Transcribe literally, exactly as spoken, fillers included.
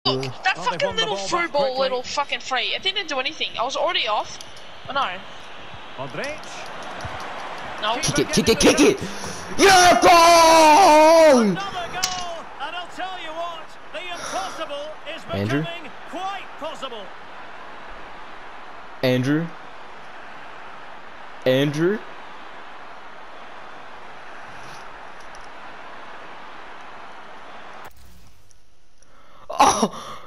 Look, that Oh, fucking little through ball, quickly. little fucking free. It didn't do anything. I was already off. I know. Modric. No. Kick it, kick it, kick it! Yeah, goal! Another goal, and I'll tell you what, the impossible is becoming Andrew? quite possible. Andrew? Andrew? Oh!